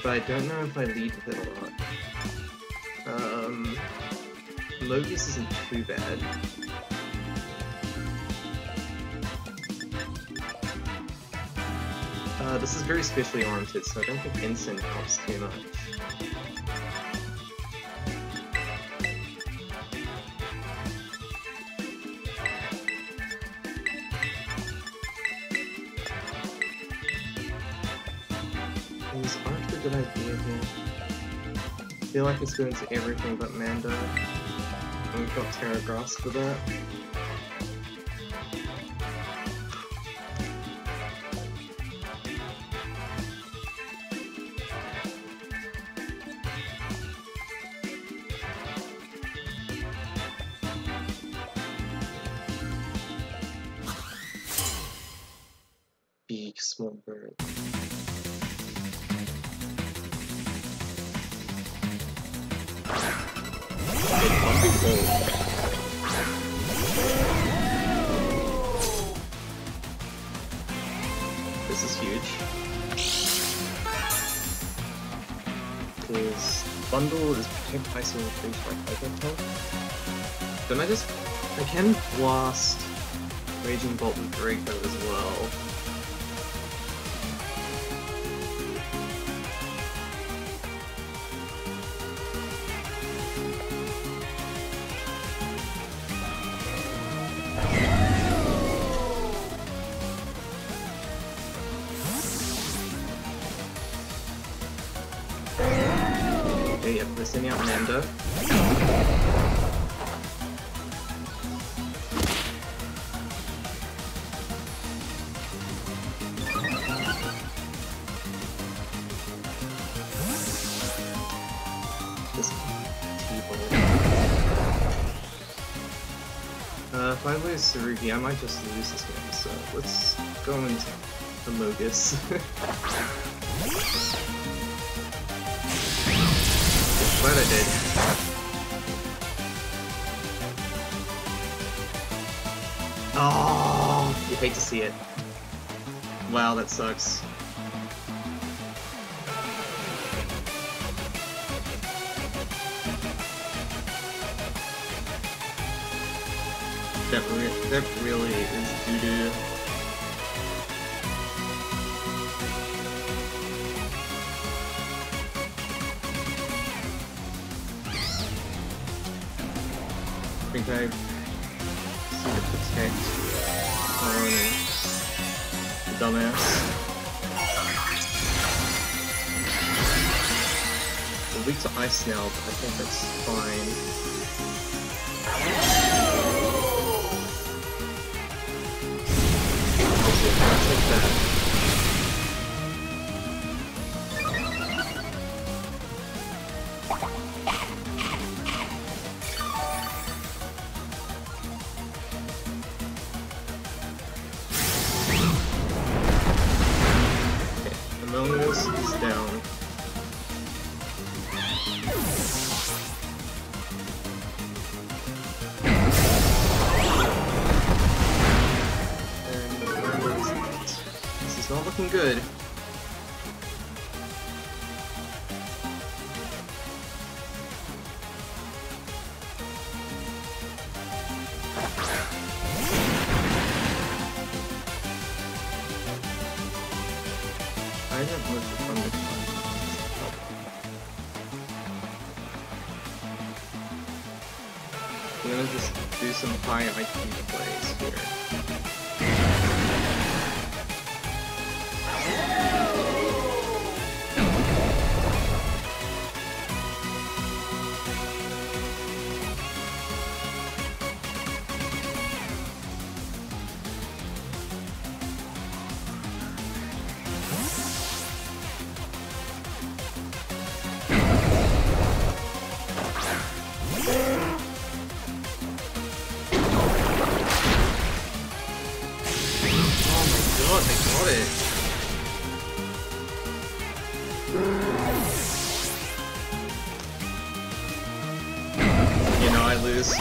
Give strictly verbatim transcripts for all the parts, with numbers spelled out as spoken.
but I don't know if I lead with it or not. Um, Mogus isn't too bad. Uh, this is very specially oriented, so I don't think Ensign helps too much. These aren't a good idea here. I feel like it's going to everything but Mando. And we've got Terra Grass for that. Big small bird. This is huge. Because Bundle is protect by single freeze by Hypertone. Then I just I can blast Raging Bolt with Draco as well. Okay, yep, we're sending out Mando. This T-Bolt. Uh, if I lose Tsurugi, I might just lose this game, so let's go into Amogus. Glad I did. Oh, you hate to see it. Wow, that sucks. That, re that really is doo-doo. I think I see the protect on the dumbass. We're weak to ice now, but I think that's fine. Okay, I'll take that. Amogus is down. And this is not looking good. I have most of Thunder I'm gonna just do some high I Q plays here. God, they got it. You know, I lose.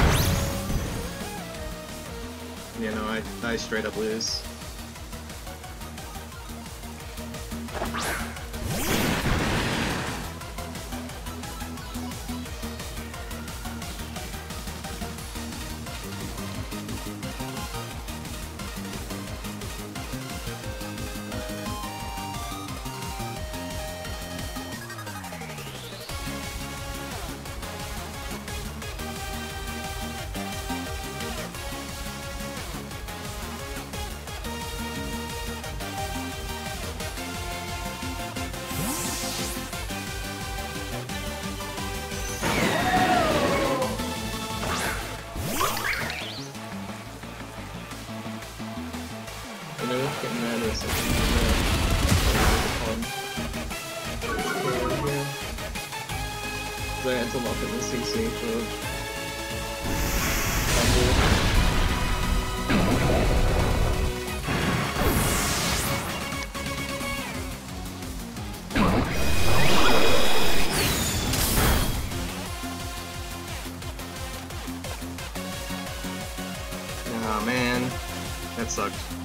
You know, I, I straight up lose. because I had to lock in the C C for Oh man, that sucked.